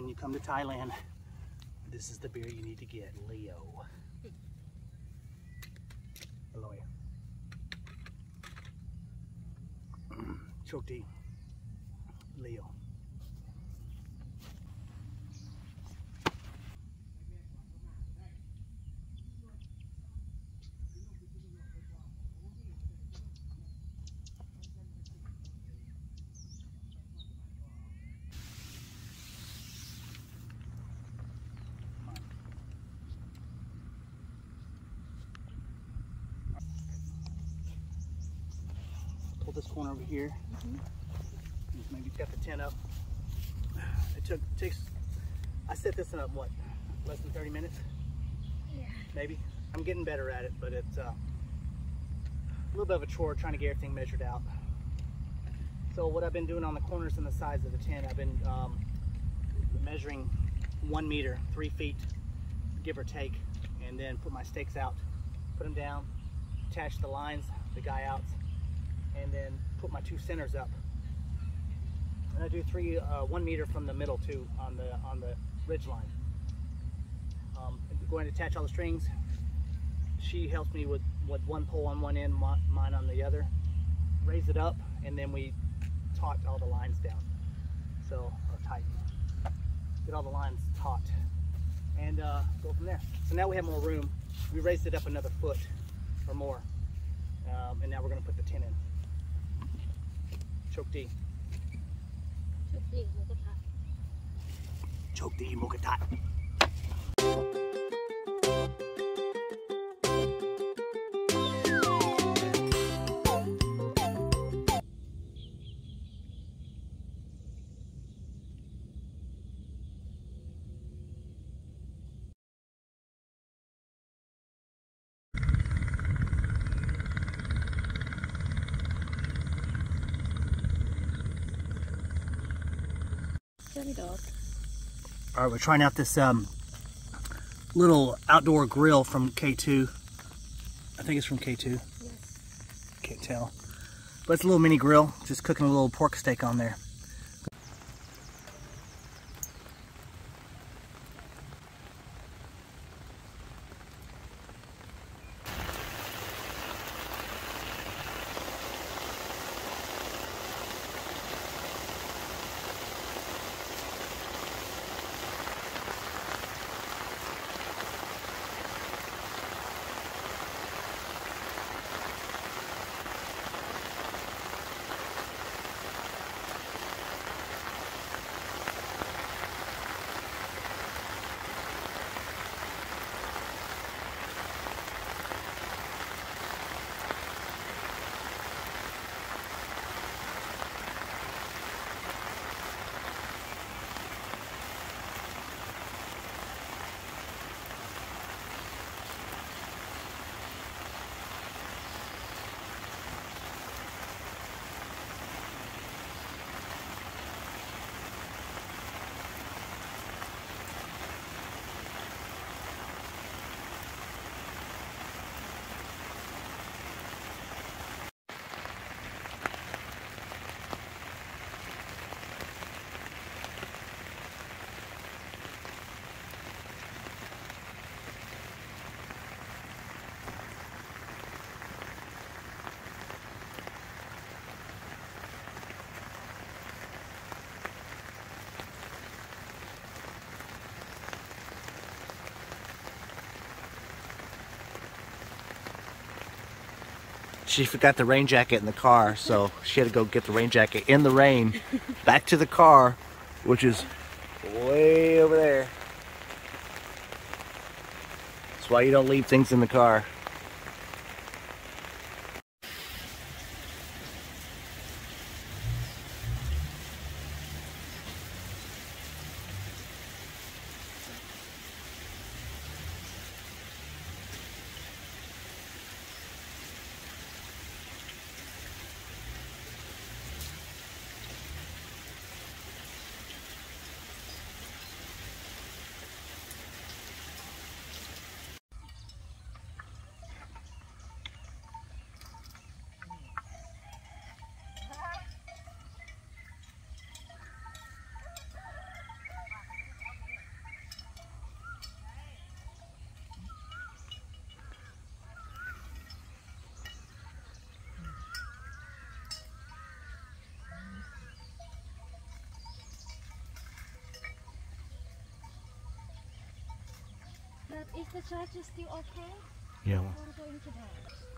when you come to Thailand, this is the beer you need to get, Leo. Aloy. Chokti. Leo. Pull this corner over here. Maybe got the tent up. It takes. I set this up what, less than 30 minutes? Yeah. Maybe. I'm getting better at it, but it's a little bit of a chore trying to get everything measured out. So what I've been doing on the corners and the sides of the tent, I've been measuring 1 meter, 3 feet, give or take, and then put my stakes out, put them down, attach the lines, the guy outs, and then put my 2 centers up. And I do 1 meter from the middle too on the ridge line. I'm going to attach all the strings. She helps me with one pole on one end, mine on the other. Raise it up, and then we taut all the lines down. So, or tighten. Get all the lines taut, and go from there. So now we have more room. We raised it up another foot or more, and now we're going to put the tent in. Chokti. Chokti Mokatat. Dog. All right, we're trying out this little outdoor grill from K2. I think it's from K2. Yes. Can't tell. But it's a little mini grill, just cooking a little pork steak on there. She forgot the rain jacket in the car, so she had to go get the rain jacket in the rain, back to the car, which is way over there. That's why you don't leave things in the car. But is the church still okay? Yeah. We're going to that.